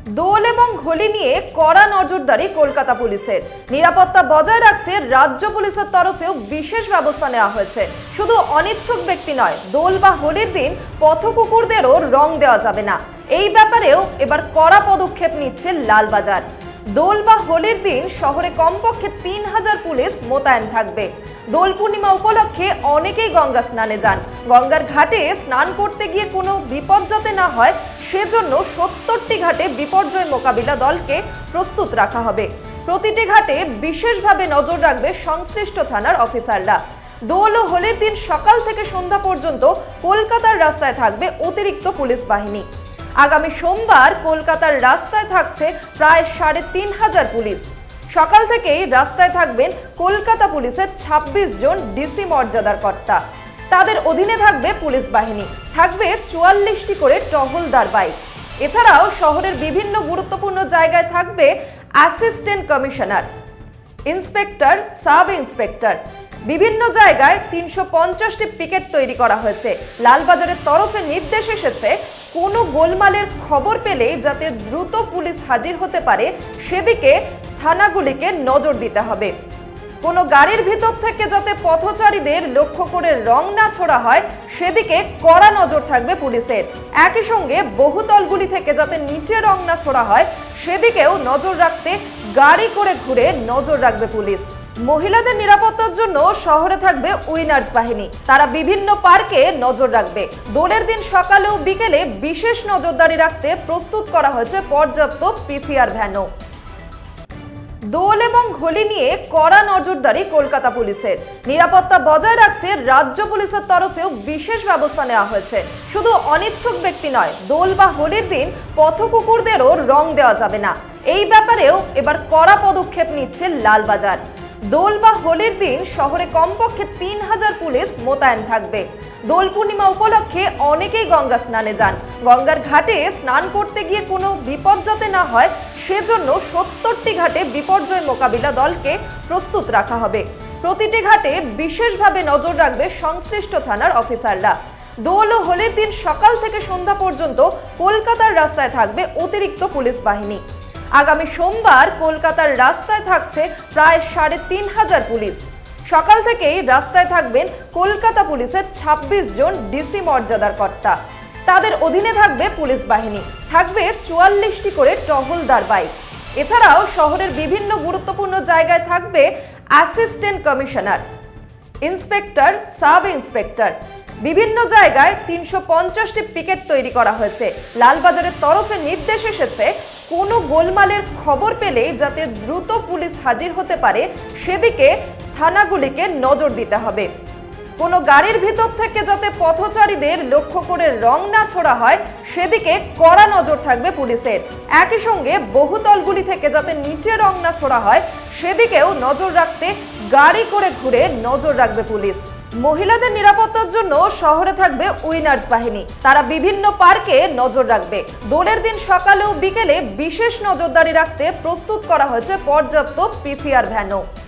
দোল এবং হোলি নিয়ে কড়া নজরদারি কলকাতা পুলিশের। নিরাপত্তা বজায় রাখতে রাজ্য পুলিশের তরফেও বিশেষ ব্যবস্থা নেওয়া হয়েছে। শুধু অনিচ্ছুক ব্যক্তি নয়, দোল বা হোলির দিন পথকুকুরদেরও রং দেওয়া যাবে না। এই ব্যাপারেও এবার কড়া পদক্ষেপ নিচ্ছে লালবাজার। দোল বা হোলির দিন শহরে কমপক্ষে 3000 পুলিশ মোতায়েন থাকবে। দোল পূর্ণিমা উপলক্ষে অনেকেই গঙ্গা স্নানে যান। গঙ্গার ঘাটে স্নান করতে গিয়ে কোনো বিপদ যাতে না হয় সেজন্য 70টি ঘাটে বিপর্যয় মোকাবিলা দলকে প্রস্তুত রাখা হবে। প্রতিটি ঘাটে বিশেষভাবে নজর রাখবে সংশ্লিষ্ট থানার অফিসাররা। দোল ও হোলির দিন সকাল থেকে সন্ধ্যা পর্যন্ত কলকাতার রাস্তায় থাকবে অতিরিক্ত পুলিশ বাহিনী। আগামী সোমবার কলকাতার রাস্তায় থাকছে প্রায় 3500 পুলিশ। সকাল থেকেই রাস্তায় থাকবেন কলকাতা পুলিশের 26 জন ডিসি মর্যাদার কর্তা। তাদের অধীনে থাকবে পুলিশ বাহিনী, থাকবে 44টি করে টহলদার বাইক। এছাড়াও শহরের বিভিন্ন গুরুত্বপূর্ণ জায়গায় থাকবে assistant commissioner, inspector, sub inspector. বিভিন্ন জায়গায় 350টি পিকেট তৈরি করা হয়েছে। লালবাজারের তরফে নির্দেশ এসেছে, কোনো গোলমালের খবর পেলেই যাতে দ্রুত পুলিশ হাজির হতে পারে সেদিকে থানাগুলিকে নজর দিতে হবে। কোনো গাড়ির ভিতর থেকে যাতে পথচারীদের লক্ষ্য করে রং না ছোড়া হয় সেদিকে কড়া নজর থাকবে পুলিশের। একই সঙ্গে বহুতলগুলি থেকে যাতে নিচে রং না ছোড়া হয় সেদিকেও নজর রাখতে গাড়ি করে ঘুরে নজর রাখবে পুলিশ। মহিলাদের নিরাপত্তার জন্য শহরে থাকবে উইনার্স বাহিনী। তারা বিভিন্ন পার্কে নজর রাখবে। দোলের দিন সকালে ও বিকেলে বিশেষ নজরদারি রাখতে প্রস্তুত করা হয়েছে পর্যাপ্ত পিসিআর ভ্যানও। দোল এবং হোলি নিয়ে কড়া নজরদারি কলকাতা পুলিশের। নিরাপত্তা বজায় রাখতে রাজ্য পুলিশের তরফেও বিশেষ ব্যবস্থা নেওয়া হয়েছে। শুধু অনিচ্ছুক ব্যক্তি নয়, দোল বা হোলির দিন পথকুকুরদেরও রং দেওয়া যাবে না। এই ব্যাপারেও এবার কড়া পদক্ষেপ নিচ্ছে লালবাজার। দোল বা হোলির দিন শহরে কমপক্ষে 3000 পুলিশ মোতায়েন থাকবে। দোল পূর্ণিমা উপলক্ষে অনেকেই গঙ্গা স্নানে যান। গঙ্গার ঘাটে স্নান করতে গিয়ে কোনো বিপদ যাতে না হয় সেজন্য 70টি ঘাটে বিপর্যয় মোকাবিলা দলকে প্রস্তুত রাখা হবে। প্রতিটি ঘাটে বিশেষভাবে নজর রাখবে সংশ্লিষ্ট থানার অফিসাররা। দোল ও হোলির দিন সকাল থেকে সন্ধ্যা পর্যন্ত কলকাতার রাস্তায় থাকবে অতিরিক্ত পুলিশ বাহিনী। আগামী সোমবার কলকাতার রাস্তায় থাকছে প্রায় 3500 পুলিশ। সকাল থেকেই রাস্তায় থাকবেন কলকাতা পুলিশের 26 জন ডিসি মর্যাদার কর্তা। তাদের অধীনে থাকবে পুলিশ বাহিনী, থাকবে 44টি করে টহলদার বাইক। এছাড়াও শহরের বিভিন্ন গুরুত্বপূর্ণ জায়গায় থাকবে assistant commissioner, inspector, sub inspector. বিভিন্ন জায়গায় 350টি পিকেট তৈরি করা হয়েছে। লালবাজারের তরফে নির্দেশ এসেছে, কোনো গোলমালের খবর পেলেই যাতে দ্রুত পুলিশ হাজির হতে পারে সেদিকে থানাগুলিকে নজর দিতে হবে। কোনো গাড়ির ভিতর থেকে যাতে পথচারীদের লক্ষ্য করে রং না ছোড়া হয় সেদিকে কড়া নজর থাকবে পুলিশের। একই সঙ্গে বহুতলগুলি থেকে যাতে নিচে রং না ছোড়া হয় সেদিকেও নজর রাখতে গাড়ি করে ঘুরে নজর রাখবে পুলিশ। মহিলাদের নিরাপত্তার জন্য শহরে থাকবে উইনার্স বাহিনী। তারা বিভিন্ন পার্কে নজর রাখবে। দোলের দিন সকালে ও বিকেলে বিশেষ নজরদারি রাখতে প্রস্তুত করা হয়েছে পর্যাপ্ত পিসিআর ভ্যানও।